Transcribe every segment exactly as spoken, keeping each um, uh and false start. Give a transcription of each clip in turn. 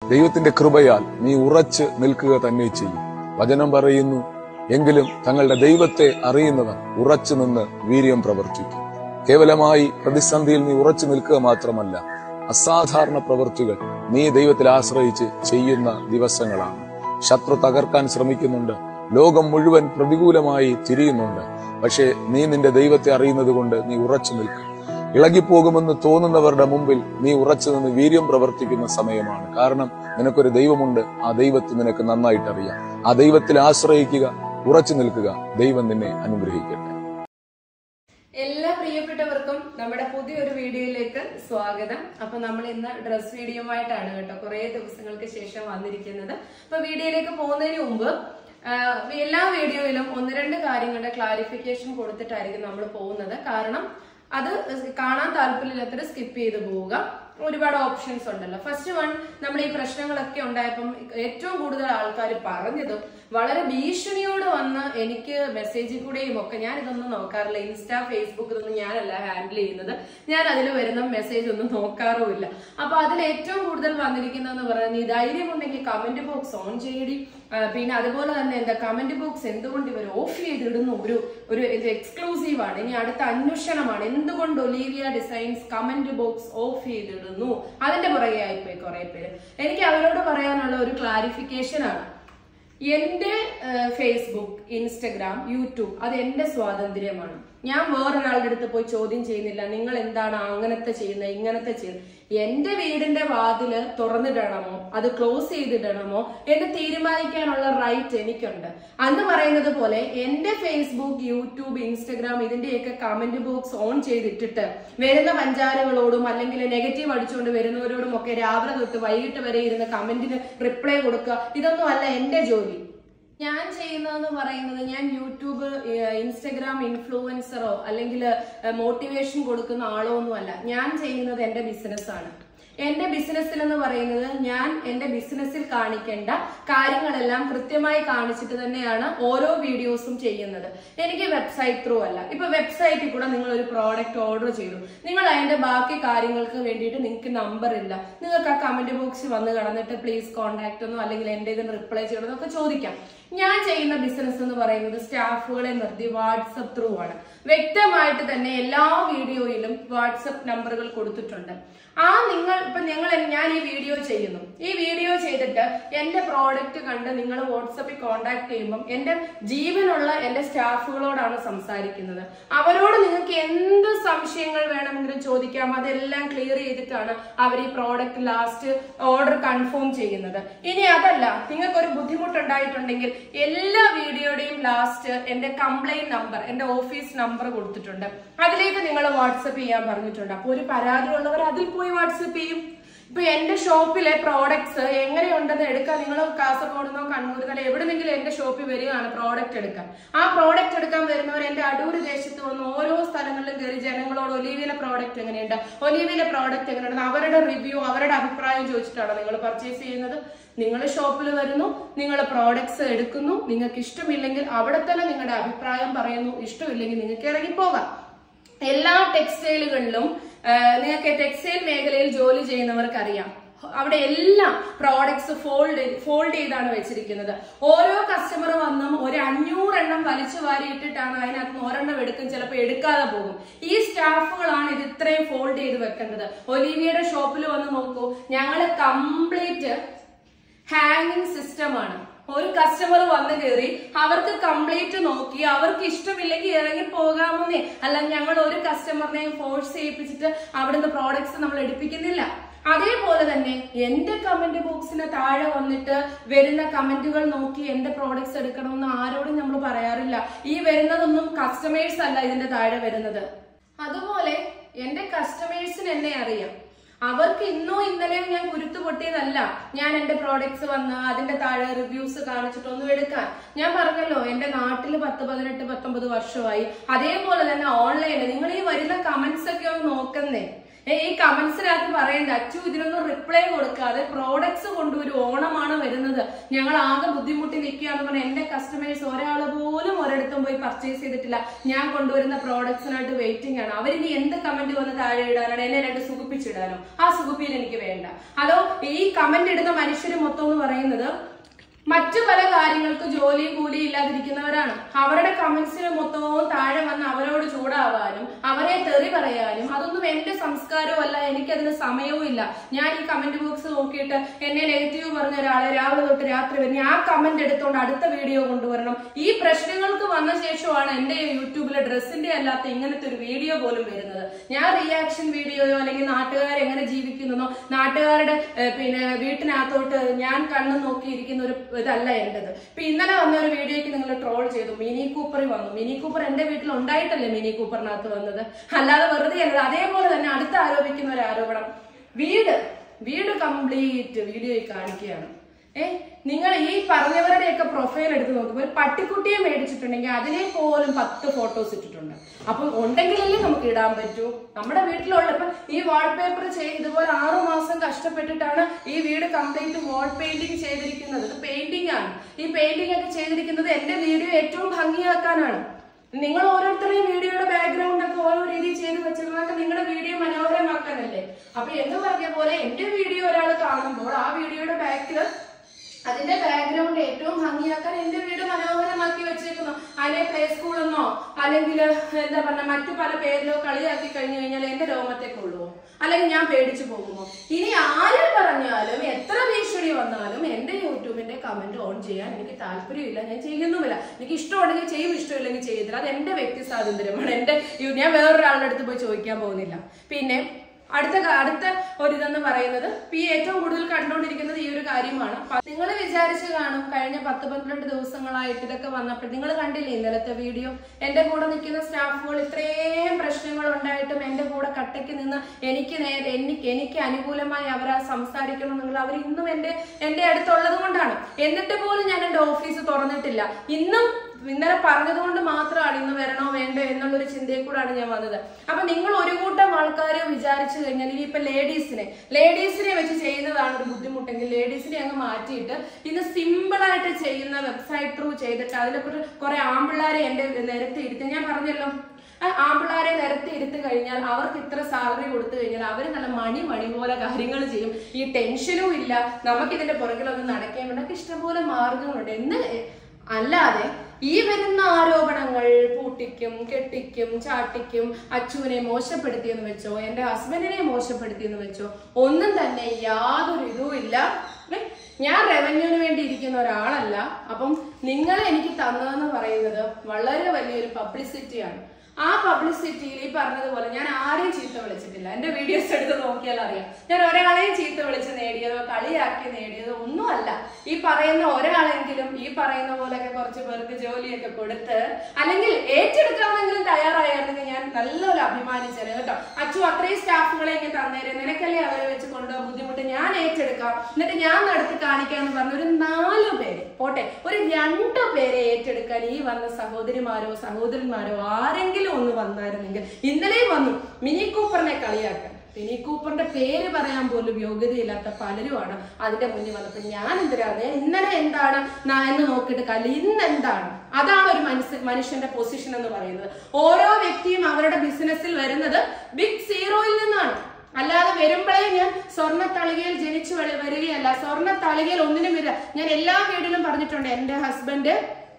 ദൈവത്തിന്റെ കൃപയാൽ നീ ഉറച്ചു നിൽക്കുക തന്നെ ചെയ്യും. വചനം പറയുന്നു, എങ്കിലും തങ്ങളുടെ ദൈവത്തെ അറിയുന്നവർ ഉറച്ചു നിന്ന് വീര്യം പ്രവർത്തിക്കും. കേവലമായി പ്രതിസന്ധിയിൽ നീ ഉറച്ചു നിൽക്കുക മാത്രമല്ല, അസാധാരണ പ്രവൃത്തികൾ നീ ദൈവത്തിൽ ആശ്രയിച്ച് ചെയ്യുന്ന ദിവസങ്ങളാണ്. ശത്രു തകർക്കാൻ ശ്രമിക്കുന്നുണ്ട്, ലോകം മുഴുവൻ പ്രതികൂലമായി തിരിയുന്നുണ്ട്. പക്ഷേ നീ നിന്റെ ദൈവത്തെ അറിയുന്നത് കൊണ്ട് നീ ഉറച്ചു നിൽക്കും. ഇളകിപ്പോകുമെന്ന് തോന്നുന്നവരുടെ മുമ്പിൽ നീ ഉറച്ചു നിന്ന് വീര്യം പ്രവർത്തിക്കുന്ന സമയമാണ്. കാരണം നിനക്കൊരു ദൈവമുണ്ട്. ആ ദൈവത്തെ നിനക്ക് നന്നായിട്ടറിയാം. ആ ദൈവത്തിൽ ആശ്രയിക്കുക, ഉറച്ചു നിൽക്കുക. ദൈവം നിന്നെ അനുഗ്രഹിക്കട്ടെ. എല്ലാ പ്രിയപ്പെട്ടവർക്കും നമ്മുടെ പുതിയൊരു വീഡിയോയിലേക്ക് സ്വാഗതം. അപ്പൊ നമ്മൾ ഇന്ന് ഡ്രസ് വീഡിയോയുമായിട്ടാണ് കേട്ടോ കുറെ ദിവസങ്ങൾക്ക് ശേഷം വന്നിരിക്കുന്നത്. അപ്പൊ വീഡിയോയിലേക്ക് പോകുന്നതിന് മുമ്പ് എല്ലാ വീഡിയോയിലും ഒന്ന് രണ്ട് കാര്യങ്ങളുടെ ക്ലാരിഫിക്കേഷൻ കൊടുത്തിട്ടായിരിക്കും നമ്മൾ പോകുന്നത്. കാരണം അത് കാണാൻ താല്പര്യമില്ലാത്തവർ സ്കിപ്പ് ചെയ്ത് പോവുക. ഒരുപാട് ഓപ്ഷൻസ് ഉണ്ടല്ലോ. ഫസ്റ്റ് വൺ, നമ്മൾ ഈ പ്രശ്നങ്ങളൊക്കെ ഉണ്ടായപ്പം ഏറ്റവും കൂടുതൽ ആൾക്കാർ പറഞ്ഞതും വളരെ ഭീഷണിയോട് വന്ന് എനിക്ക് മെസ്സേജിൽ കൂടെയും ഒക്കെ, ഞാൻ ഇതൊന്നും നോക്കാറില്ല, ഇൻസ്റ്റാ ഫേസ്ബുക്ക് ഇതൊന്നും ഞാനല്ല ഹാൻഡിൽ ചെയ്യുന്നത്, ഞാൻ അതിൽ വരുന്ന മെസ്സേജ് ഒന്നും നോക്കാറുമില്ല. അപ്പൊ അതിൽ ഏറ്റവും കൂടുതൽ വന്നിരിക്കുന്നതെന്ന് പറയുന്നത്, നീ ധൈര്യമുണ്ടെങ്കിൽ കമന്റ് ബോക്സ് ഓൺ ചെയ്യടി, പിന്നെ അതുപോലെ തന്നെ എന്താ കമന്റ് ബോക്സ് എന്തുകൊണ്ട് ഇവർ ഓഫ് ചെയ്തിടുന്നു, ഒരു ഒരു എക്സ്ക്ലൂസീവ് ആണ്, ഇനി അടുത്ത അന്വേഷണമാണ്, എന്തുകൊണ്ട് Olivia designs comment box off ചെയ്തിടുന്നു, അതിന്റെ പുറകെ ആയിപ്പോയി കുറെ പേര്. എനിക്ക് അവരോട് പറയാനുള്ള ഒരു ക്ലാരിഫിക്കേഷൻ ആണ്, എന്റെ ഫേസ്ബുക്ക്, ഇൻസ്റ്റഗ്രാം, യൂട്യൂബ് അത് എന്റെ സ്വാതന്ത്ര്യമാണ്. ഞാൻ വേറൊരാളുടെ അടുത്ത് പോയി ചോദ്യം ചെയ്യുന്നില്ല, നിങ്ങൾ എന്താണ് അങ്ങനത്തെ ചെയ്യുന്നത് ഇങ്ങനത്തെ ചെയ്യുന്നത്. എന്റെ വീടിന്റെ വാതില് തുറന്നിടണമോ അത് ക്ലോസ് ചെയ്തിടണമോ എന്ന് തീരുമാനിക്കാനുള്ള റൈറ്റ് എനിക്കുണ്ട്. അന്ന് പറയുന്നത് പോലെ എന്റെ ഫേസ്ബുക്ക്, യൂട്യൂബ്, ഇൻസ്റ്റഗ്രാം ഇതിന്റെയൊക്കെ കമന്റ് ബോക്സ് ഓൺ ചെയ്തിട്ടിട്ട് വരുന്ന പഞ്ചാരകളോടും അല്ലെങ്കിൽ നെഗറ്റീവ് അടിച്ചുകൊണ്ട് വരുന്നവരോടും ഒക്കെ രാവിലെ തൊട്ട് വൈകിട്ട് വരെ ഇരുന്ന് കമന്റിന് റിപ്ലൈ കൊടുക്കുക, ഇതൊന്നും അല്ല എന്റെ ജോലി. ഞാൻ ചെയ്യുന്നതെന്ന് പറയുന്നത്, ഞാൻ യൂട്യൂബ്, ഇൻസ്റ്റഗ്രാം ഇൻഫ്ലുവൻസറോ അല്ലെങ്കിൽ മോട്ടിവേഷൻ കൊടുക്കുന്ന ആളോ ഒന്നുമല്ല. ഞാൻ ചെയ്യുന്നത് എന്റെ ബിസിനസ്സാണ്. എന്റെ ബിസിനസ്സിൽ എന്ന് പറയുന്നത്, ഞാൻ എന്റെ ബിസിനസ്സിൽ കാണിക്കേണ്ട കാര്യങ്ങളെല്ലാം കൃത്യമായി കാണിച്ചിട്ട് തന്നെയാണ് ഓരോ വീഡിയോസും ചെയ്യുന്നത്. എനിക്ക് വെബ്സൈറ്റ് ത്രൂ അല്ല. ഇപ്പൊ വെബ്സൈറ്റിൽ കൂടെ നിങ്ങൾ ഒരു പ്രോഡക്റ്റ് ഓർഡർ ചെയ്തു, നിങ്ങൾ അതിന്റെ ബാക്കി കാര്യങ്ങൾക്ക് വേണ്ടിയിട്ട് നിങ്ങൾക്ക് നമ്പർ ഇല്ല, നിങ്ങൾക്ക് ആ കമന്റ് ബോക്സിൽ വന്ന് കടന്നിട്ട് പ്ലീസ് കോൺടാക്ട് എന്നോ അല്ലെങ്കിൽ എന്റെ ഇതിന് റിപ്ലൈ ചെയ്യണമെന്നൊക്കെ ചോദിക്കാം. ഞാൻ ചെയ്യുന്ന ബിസിനസ് എന്ന് പറയുന്നത് സ്റ്റാഫുകളെ നിർത്തി വാട്സപ്പ് ത്രൂ ആണ്. വ്യക്തമായിട്ട് തന്നെ എല്ലാ വീഡിയോയിലും വാട്സപ്പ് നമ്പറുകൾ കൊടുത്തിട്ടുണ്ട്. ആ നിങ്ങൾ ഇപ്പൊ ഞങ്ങൾ ഞാൻ ഈ വീഡിയോ ചെയ്യുന്നു, ഈ വീഡിയോ ചെയ്തിട്ട് എന്റെ പ്രോഡക്റ്റ് കണ്ട് നിങ്ങൾ വാട്സപ്പിൽ കോണ്ടാക്ട് ചെയ്യുമ്പോൾ എന്റെ ജീവനുള്ള എന്റെ സ്റ്റാഫുകളോടാണ് സംസാരിക്കുന്നത്. അവരോട് നിങ്ങൾക്ക് എന്ത് സംശയങ്ങൾ വേണമെങ്കിലും ചോദിക്കാം, അതെല്ലാം ക്ലിയർ ചെയ്തിട്ടാണ് അവർ ഈ പ്രോഡക്റ്റ് ലാസ്റ്റ് ഓർഡർ കൺഫേം ചെയ്യുന്നത്. ഇനി അതല്ല, നിങ്ങൾക്ക് ഒരു ബുദ്ധിമുട്ടുണ്ടായിട്ടുണ്ടെങ്കിൽ എല്ലാ വീഡിയോയുടെയും ലാസ്റ്റ് എന്റെ കംപ്ലൈന്റ് നമ്പർ, എന്റെ ഓഫീസ് നമ്പർ കൊടുത്തിട്ടുണ്ട്, അതിലേക്ക് നിങ്ങൾ വാട്സപ്പ് ചെയ്യാൻ പറഞ്ഞിട്ടുണ്ട്. അപ്പൊ ഒരു പരാതി ഉള്ളവർ അതിൽ പോയി വാട്സപ്പ് ചെയ്യും. ഇപ്പൊ എന്റെ ഷോപ്പിലെ പ്രോഡക്ട്സ് എങ്ങനെയുണ്ടെന്ന് എടുക്കാൻ നിങ്ങൾ കാസർഗോഡ് നിന്നോ കണ്ണൂരിൽ നിന്നോ എവിടെന്നെങ്കിലും എന്റെ ഷോപ്പിൽ വരികയാണ് പ്രോഡക്റ്റ് എടുക്കാൻ. ആ പ്രോഡക്റ്റ് എടുക്കാൻ വരുന്നവർ എന്റെ അടൂര് ദേശത്ത് വന്ന് ഓരോ സ്ഥലങ്ങളിലും കയറി ജനങ്ങളോട് ഒലീവിയിലെ പ്രോഡക്റ്റ് എങ്ങനെയുണ്ട്, ഒലീവിയിലെ പ്രോഡക്റ്റ് എങ്ങനെയുണ്ട്, അവരുടെ റിവ്യൂ, അവരുടെ അഭിപ്രായം ചോദിച്ചിട്ടാണ് നിങ്ങൾ പർച്ചേസ് ചെയ്യുന്നത്. നിങ്ങൾ ഷോപ്പിൽ വരുന്നു, നിങ്ങൾ പ്രോഡക്ട്സ് എടുക്കുന്നു, നിങ്ങൾക്ക് ഇഷ്ടമില്ലെങ്കിൽ അവിടെ തന്നെ നിങ്ങളുടെ അഭിപ്രായം പറയുന്നു, ഇഷ്ടമില്ലെങ്കിൽ നിങ്ങൾക്ക് ഇറങ്ങിപ്പോകാം. എല്ലാ ടെക്സ്റ്റൈലുകളിലും നിങ്ങൾക്ക് ടെക്സ്റ്റൈൽ മേഖലയിൽ ജോലി ചെയ്യുന്നവർക്കറിയാം, അവിടെ എല്ലാം പ്രോഡക്ട്സ് ഫോൾഡ് ഫോൾഡ് ചെയ്താണ് വെച്ചിരിക്കുന്നത്. ഓരോ കസ്റ്റമർ വന്നും ഒരു അഞ്ഞൂറെണ്ണം വലിച്ചു വാരി ഇട്ടിട്ടാണ് അതിനകത്ത് നിന്ന് ഒരെണ്ണം എടുക്കും, ചിലപ്പോൾ എടുക്കാതെ പോകും. ഈ സ്റ്റാഫുകളാണ് ഇത് ഇത്രയും ഫോൾഡ് ചെയ്ത് വെക്കുന്നത്. ഒലീവിയയുടെ ഷോപ്പിൽ വന്ന് നോക്കൂ, ഞങ്ങള് കംപ്ലീറ്റ് ഹാങ്ങിങ് സിസ്റ്റമാണ്. ഒരു കസ്റ്റമർ വന്ന് കയറി അവർക്ക് കംപ്ലീറ്റ് നോക്കി അവർക്ക് ഇഷ്ടമില്ലെങ്കിൽ ഇറങ്ങി പോകാമെന്നേ, അല്ല ഞങ്ങൾ ഒരു കസ്റ്റമറിനെയും ഫോഴ്സ് ചെയ്യിപ്പിച്ചിട്ട് അവിടുന്ന് പ്രോഡക്ട്സ് നമ്മൾ എടുപ്പിക്കുന്നില്ല. അതേപോലെ തന്നെ എന്റെ കമന്റ് ബോക്സിന് താഴെ വന്നിട്ട് വരുന്ന കമന്റുകൾ നോക്കി എന്റെ പ്രോഡക്ട്സ് എടുക്കണമെന്ന് ആരോടും നമ്മൾ പറയാറില്ല. ഈ വരുന്നതൊന്നും കസ്റ്റമേഴ്സ് അല്ല ഇതിന്റെ താഴെ വരുന്നത്. അതുപോലെ എന്റെ കസ്റ്റമേഴ്സിന് എന്നെ അറിയാം, അവർക്ക് ഇന്നോ ഇന്നലെയോ ഞാൻ കുരുത്തു പൊട്ടിയതല്ല. ഞാൻ എന്റെ പ്രോഡക്ട്സ് വന്ന് അതിന്റെ താഴെ റിവ്യൂസ് കാണിച്ചിട്ടൊന്നും എടുക്കാൻ. ഞാൻ പറഞ്ഞല്ലോ, എന്റെ നാട്ടിൽ പത്ത് പതിനെട്ട് പത്തൊമ്പത് വർഷമായി. അതേപോലെ തന്നെ ഓൺലൈനിൽ നിങ്ങൾ ഈ വരുന്ന കമന്റ്സ് ഒക്കെ ഒന്ന് നോക്കുന്നേ. ഈ കമന്റ്സിനകത്ത് പറയണ്ട അച്ചു ഇതിനൊന്നും റിപ്ലൈ കൊടുക്കാതെ പ്രോഡക്ട്സ് കൊണ്ടുവരും, ഓണമാണ് വരുന്നത്, ഞങ്ങൾ ആകെ ബുദ്ധിമുട്ടി നിൽക്കുകയാന്ന് പറഞ്ഞാൽ എന്റെ കസ്റ്റമേഴ്സ് ഒരാൾ പോലും ഒരിടത്തും പോയി പർച്ചേസ് ചെയ്തിട്ടില്ല. ഞാൻ കൊണ്ടുവരുന്ന പ്രോഡക്ട്സിനായിട്ട് വെയിറ്റിംഗ് ആണ്. അവരിനി എന്ത് കമന്റ് വന്ന് താഴെ ഇടാനാണ്? എന്നെ രണ്ട് സുഖിപ്പിച്ചിടാനോ? ആ സുഖിപ്പിയിൽ എനിക്ക് വേണ്ട. അതോ ഈ കമന്റ് ഇടുന്ന മനുഷ്യര് മൊത്തം എന്ന് പറയുന്നത് മറ്റു പല കാര്യങ്ങൾക്ക് ജോലിയും കൂലിയും ഇല്ലാതിരിക്കുന്നവരാണ്. അവരുടെ കമന്റ്സിന് മൊത്തവും താഴെ വന്ന് അവരോട് ചൂടാവാനും അവരെ തെറി പറയാനും അതൊന്നും എന്റെ സംസ്കാരവും അല്ല, എനിക്കതിന് സമയവും ഇല്ല. ഞാൻ ഈ കമന്റ് ബോക്സ് നോക്കിയിട്ട് എന്നെ നെഗറ്റീവ് പറഞ്ഞ ഒരാളെ രാവിലെ തൊട്ട് രാത്രി വരെ ആ കമന്റ് എടുത്തോണ്ട് അടുത്ത വീഡിയോ കൊണ്ടുവരണം. ഈ പ്രശ്നങ്ങൾക്ക് വന്ന ശേഷമാണ് എന്റെ യൂട്യൂബിലെ ഡ്രസ്സിന്റെ അല്ലാത്ത ഇങ്ങനത്തെ ഒരു വീഡിയോ പോലും വരുന്നത്. ഞാൻ റിയാക്ഷൻ വീഡിയോയോ അല്ലെങ്കിൽ നാട്ടുകാർ എങ്ങനെ ജീവിക്കുന്നോ, നാട്ടുകാരുടെ പിന്നെ വീട്ടിനകത്തോട്ട് ഞാൻ കണ്ണു നോക്കിയിരിക്കുന്ന ഒരു ഇതല്ല എന്റേത്. ഇപ്പൊ ഇന്നലെ വന്ന ഒരു വീഡിയോക്ക് നിങ്ങൾ ട്രോൾ ചെയ്തു, മിനി കൂപ്പറിൽ വന്നു. മിനി കൂപ്പർ എന്റെ വീട്ടിൽ ഉണ്ടായിട്ടല്ലേ മിനി കൂപ്പറിനകത്ത് വന്നത്, അല്ലാതെ വെറുതെ അല്ല. അതേപോലെ തന്നെ അടുത്ത് ആരോപിക്കുന്ന ഒരു ആരോപണം, വീട് വീട് കംപ്ലീറ്റ് വീഡിയോയിൽ കാണിക്കുകയാണ്. ഏ നിങ്ങൾ ഈ പറഞ്ഞവരുടെയൊക്കെ പ്രൊഫൈൽ എടുത്ത് നോക്കുമ്പോൾ ഒരു പട്ടിക്കുട്ടിയെ മേടിച്ചിട്ടുണ്ടെങ്കിൽ അതിനെ പോലും പത്ത് ഫോട്ടോസ് ഇട്ടിട്ടുണ്ട്. അപ്പം ഉണ്ടെങ്കിലല്ലേ നമുക്ക് ഇടാൻ പറ്റൂ. നമ്മുടെ വീട്ടിലുള്ള ഇപ്പൊ ഈ വാൾപേപ്പർ ചെയ്ത് ഇതുപോലെ ആറു മാസം കഷ്ടപ്പെട്ടിട്ടാണ് ഈ വീട് കംപ്ലീറ്റ് വാൾ പെയിന്റിങ് ചെയ്തിരിക്കുന്നത്. ഇത് പെയിന്റിംഗ് ആണ്. ഈ പെയിന്റിംഗ് ഒക്കെ ചെയ്തിരിക്കുന്നത് എന്റെ വീഡിയോ ഏറ്റവും ഭംഗിയാക്കാനാണ്. നിങ്ങൾ ഓരോരുത്തരുടെയും വീഡിയോയുടെ ബാക്ക്ഗ്രൗണ്ട് ഒക്കെ ഓരോ രീതിയിൽ ചെയ്ത് വെച്ചിരുന്നതൊക്കെ നിങ്ങളുടെ വീഡിയോ മനോഹരമാക്കാനല്ലേ. അപ്പൊ എന്ന് പറഞ്ഞ പോലെ എന്റെ വീഡിയോ ഒരാൾ കാണുമ്പോൾ ആ വീഡിയോയുടെ ബാക്കിൽ അതിന്റെ ബാക്ക്ഗ്രൗണ്ട് ഏറ്റവും ഭംഗിയാക്കാൻ എന്റെ വീട് മനോഹരമാക്കി വെച്ചേക്കുന്നു. അതിനെ പ്ലേ സ്കൂളെന്നോ അല്ലെങ്കിൽ എന്താ പറഞ്ഞ മറ്റു പല പേരിലോ കളിയാക്കി കഴിഞ്ഞു കഴിഞ്ഞാൽ എന്റെ രോമത്തെ കൊള്ളുമോ? അല്ലെങ്കിൽ ഞാൻ പേടിച്ചു പോകുമോ? ഇനി ആര് പറഞ്ഞാലും എത്ര ഭീഷണി വന്നാലും എന്റെ യൂട്യൂബിന്റെ കമന്റ് ഓൺ ചെയ്യാൻ എനിക്ക് താല്പര്യമില്ല, ഞാൻ ചെയ്യുന്നുമില്ല. എനിക്ക് ഇഷ്ടമുണ്ടെങ്കിൽ ചെയ്യും, ഇഷ്ടമില്ലെങ്കിൽ ചെയ്യത്തില്ല. അത് എന്റെ വ്യക്തി സ്വാതന്ത്ര്യമാണ്. എന്റെ ഞാൻ വേറൊരാളുടെ അടുത്ത് പോയി ചോദിക്കാൻ പോകുന്നില്ല. പിന്നെ അടുത്ത അടുത്ത ഒരിതെന്ന് പറയുന്നത് ഈ ഏറ്റവും കൂടുതൽ കണ്ടുകൊണ്ടിരിക്കുന്നത് ഈ ഒരു കാര്യമാണ്. നിങ്ങൾ വിചാരിച്ചു കാണും കഴിഞ്ഞ പത്ത് പന്ത്രണ്ട് ദിവസങ്ങളായിട്ട് ഇതൊക്കെ വന്നപ്പോൾ നിങ്ങൾ കണ്ടില്ലേ ഇന്നലത്തെ വീഡിയോ? എന്റെ കൂടെ നിൽക്കുന്ന സ്റ്റാഫുകൾ ഇത്രയും പ്രശ്നങ്ങൾ ഉണ്ടായിട്ടും എന്റെ കൂടെ കട്ടയ്ക്ക് നിന്ന് എനിക്ക് നേരെ എനിക്ക് എനിക്ക് അനുകൂലമായി അവരാ സംസാരിക്കണമെന്നുള്ള അവർ ഇന്നും എന്റെ എന്റെ അടുത്തുള്ളത് കൊണ്ടാണ്. എന്നിട്ട് പോലും ഞാൻ എന്റെ ഓഫീസ് തുറന്നിട്ടില്ല. ഇന്നും ഇന്നലെ പറഞ്ഞത് കൊണ്ട് മാത്രമാണ് ഇന്ന് വരണോ വേണ്ടോ എന്നുള്ളൊരു ചിന്തയെ കൂടാണ് ഞാൻ വന്നത്. അപ്പൊ നിങ്ങൾ ഒരു കൂട്ടം ആൾക്കാരെ വിചാരിച്ചു കഴിഞ്ഞാൽ ഇനിയിപ്പൊ ലേഡീസിനെ ലേഡീസിനെ വെച്ച് ചെയ്യുന്നതാണ് ഒരു ബുദ്ധിമുട്ടെങ്കിൽ ലേഡീസിനെ അങ്ങ് മാറ്റിയിട്ട് ഇന്ന് സിമ്പിൾ ആയിട്ട് ചെയ്യുന്ന വെബ്സൈറ്റ് ത്രൂ ചെയ്തിട്ട് അതിലൊക്കെ കുറെ ആമ്പിള്ളാരെ എന്റെ നിരത്തി ഇരുത്തി ഞാൻ പറഞ്ഞല്ലോ, ആമ്പിള്ളാരെ നിരത്തി എടുത്തു കഴിഞ്ഞാൽ അവർക്ക് ഇത്ര സാലറി കൊടുത്തു കഴിഞ്ഞാൽ അവർ നല്ല മണി മണി പോലെ കാര്യങ്ങൾ ചെയ്യും. ഈ ടെൻഷനും ഇല്ല, നമുക്കിതിന്റെ പുറകിലൊന്നും നടക്കാൻ വേണ്ടി ഇഷ്ടംപോലെ മാർഗങ്ങളുണ്ട്. എന്ന് അല്ലാതെ ഈ വരുന്ന ആരോപണങ്ങൾ പൂട്ടിക്കും കെട്ടിക്കും ചാട്ടിക്കും അച്ചുവിനെ മോശപ്പെടുത്തിയെന്ന് വെച്ചോ എന്റെ ഹസ്ബൻഡിനെ മോശപ്പെടുത്തിയെന്ന് വെച്ചോ ഒന്നും തന്നെ യാതൊരു ഇതും ഇല്ല. ഞാൻ റവന്യൂവിന് വേണ്ടി ഇരിക്കുന്ന ഒരാളല്ല. അപ്പം നിങ്ങൾ എനിക്ക് തന്നതെന്ന് പറയുന്നത് വളരെ വലിയൊരു പബ്ലിസിറ്റിയാണ്. ആ പബ്ലിസിറ്റിയിൽ ഈ പറഞ്ഞതുപോലെ ഞാൻ ആരെയും ചീത്ത വിളിച്ചിട്ടില്ല. എന്റെ വീഡിയോസ് എടുത്ത് നോക്കിയാൽ അറിയാം. ഞാൻ ഒരാളെയും ചീത്ത വിളിച്ച് നേടിയതോ കളിയാക്കി നേടിയതോ ഒന്നുമല്ല. ഈ പറയുന്ന ഒരാളെങ്കിലും ഈ പറയുന്ന പോലെയൊക്കെ കുറച്ച് പേർക്ക് ജോലിയൊക്കെ കൊടുത്ത് അല്ലെങ്കിൽ ഏറ്റെടുക്കാമെങ്കിലും തയ്യാറായിരുന്നെങ്കിൽ ഞാൻ നല്ലപോലെ അഭിമാനിച്ചത് കേട്ടോ. അച്ചു അത്രയും സ്റ്റാഫുകളെ ഇങ്ങനെ തന്നേരെ, നിനക്കല്ലേ അവരെ വെച്ച് കൊണ്ടുപോകാൻ ബുദ്ധിമുട്ട്, ഞാൻ ഏറ്റെടുക്കാം എന്നിട്ട് ഞാൻ നടത്തി കാണിക്കാന്ന് പറഞ്ഞ ഒരു നാലു പേര് പോട്ടെ, ഒരു രണ്ടു പേരെ ഏറ്റെടുക്കാൻ ഈ വന്ന സഹോദരിമാരോ സഹോദരന്മാരോ ആരെങ്കിലും ഒന്ന് വന്നായിരുന്നെങ്കിൽ. ഇന്നലെയും വന്നു മിനി കൂപ്പറിനെ കളിയാക്കാൻ. മിനി കൂപ്പറിന്റെ പേര് പറയാൻ പോലും യോഗ്യതയില്ലാത്ത പലരുമാണ് അതിന്റെ മുന്നിൽ വന്നപ്പോൾ ഞാൻ എന്തിനാണ് ഇന്നലെ എന്താണ് എന്ന് നോക്കിയിട്ട് കല്ല് ഇന്ന് എന്താണ്. അതാണ് ഒരു മനുഷ്യ മനുഷ്യന്റെ പൊസിഷൻ എന്ന് പറയുന്നത്. ഓരോ വ്യക്തിയും അവരുടെ ബിസിനസ്സിൽ വരുന്നത് ബിഗ് സീറോയിൽ നിന്നാണ്. അല്ലാതെ വരുമ്പോഴേ ഞാൻ സ്വർണ്ണ തളികയിൽ ജനിച്ചു വരികയല്ല. സ്വർണ്ണ തളികയിൽ ഒന്നിനും വരിക. ഞാൻ എല്ലാ വീട്ടിലും പറഞ്ഞിട്ടുണ്ട് എന്റെ ഹസ്ബൻഡ്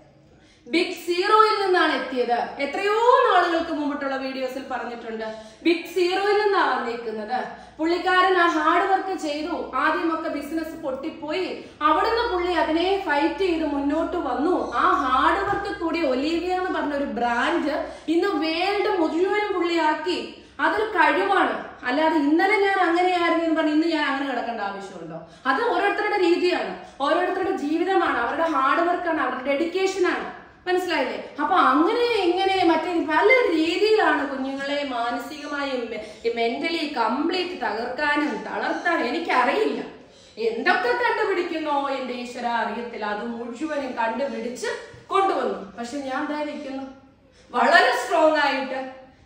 ബിഗ് സീറോയിൽ നിന്നാണ് എത്തിയത്. എത്രയോ നാളുകൾക്ക് മുമ്പിട്ടുള്ള വീഡിയോസിൽ പറഞ്ഞിട്ടുണ്ട്. ബിഗ് സീറോയിൽ നിന്നാണ് വന്നിരിക്കുന്നത്. പുള്ളിക്കാരൻ ആ ഹാർഡ് വർക്ക് ചെയ്തു. ആദ്യമൊക്കെ ബിസിനസ് പൊട്ടിപ്പോയി. അവിടുന്ന് പുള്ളി അതിനെ ഫൈറ്റ് ചെയ്ത് മുന്നോട്ട് വന്നു. ആ ഹാർഡ് വർക്ക് കൂടി ഒലീവിയ എന്ന് പറഞ്ഞ ഒരു ബ്രാൻഡ് ഇന്ന് വേൾഡ് മുഴുവനും പുള്ളിയാക്കി. അതൊരു കഴിവാണ്. അല്ലാതെ ഇന്നലെ ഞാൻ അങ്ങനെയായിരുന്നു എന്ന് പറഞ്ഞ് ഇന്ന് ഞാൻ അങ്ങനെ കിടക്കേണ്ട ആവശ്യമുണ്ടോ? അത് ഓരോരുത്തരുടെ രീതിയാണ്, ഓരോരുത്തരുടെ ജീവിതമാണ്, അവരുടെ ഹാർഡ് വർക്കാണ്, അവരുടെ ഡെഡിക്കേഷനാണ്. മനസ്സിലായില്ലേ? അപ്പൊ അങ്ങനെ എങ്ങനെ മറ്റേ പല രീതിയിലാണ് കുഞ്ഞുങ്ങളെ മാനസികമായും മെന്റലി കംപ്ലീറ്റ് തകർക്കാനും തളർത്താനും എനിക്കറിയില്ല. എന്തൊക്കെ കണ്ടുപിടിക്കുന്നോ എന്റെ ഈശ്വര അറിയത്തില്ല. അത് മുഴുവനും കണ്ടുപിടിച്ച് കൊണ്ടുവന്നു. പക്ഷെ ഞാൻ എന്താ നിൽക്കുന്നു വളരെ സ്ട്രോങ് ആയിട്ട്.